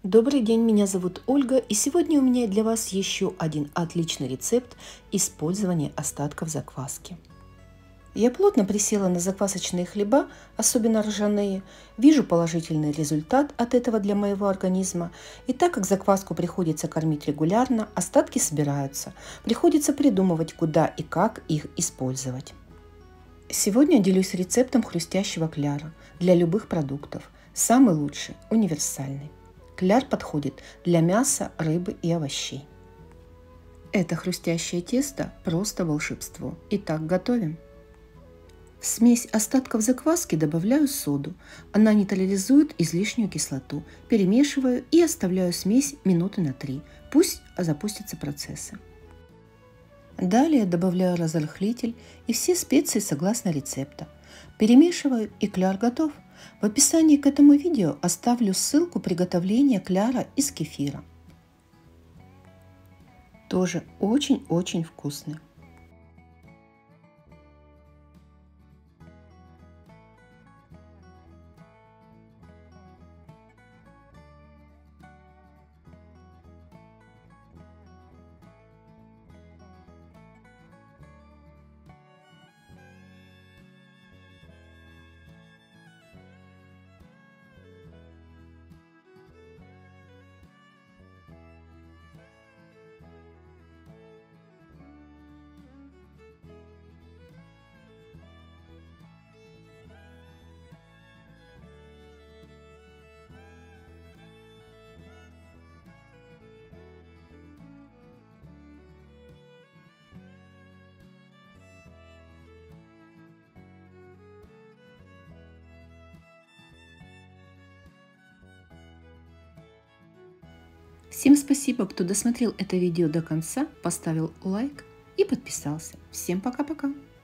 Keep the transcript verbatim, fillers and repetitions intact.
Добрый день, меня зовут Ольга, и сегодня у меня для вас еще один отличный рецепт использования остатков закваски. Я плотно присела на заквасочные хлеба, особенно ржаные. Вижу положительный результат от этого для моего организма. И так как закваску приходится кормить регулярно, остатки собираются. Приходится придумывать, куда и как их использовать. Сегодня делюсь рецептом хрустящего кляра для любых продуктов. Самый лучший, универсальный. Кляр подходит для мяса, рыбы и овощей. Это хрустящее тесто просто волшебство. Итак, готовим. В смесь остатков закваски добавляю соду. Она нейтрализует излишнюю кислоту. Перемешиваю и оставляю смесь минуты на три. Пусть запустятся процессы. Далее добавляю разрыхлитель и все специи согласно рецепта. Перемешиваю, и кляр готов. В описании к этому видео оставлю ссылку приготовления кляра из кефира. Тоже очень-очень вкусный. Всем спасибо, кто досмотрел это видео до конца, поставил лайк и подписался. Всем пока-пока!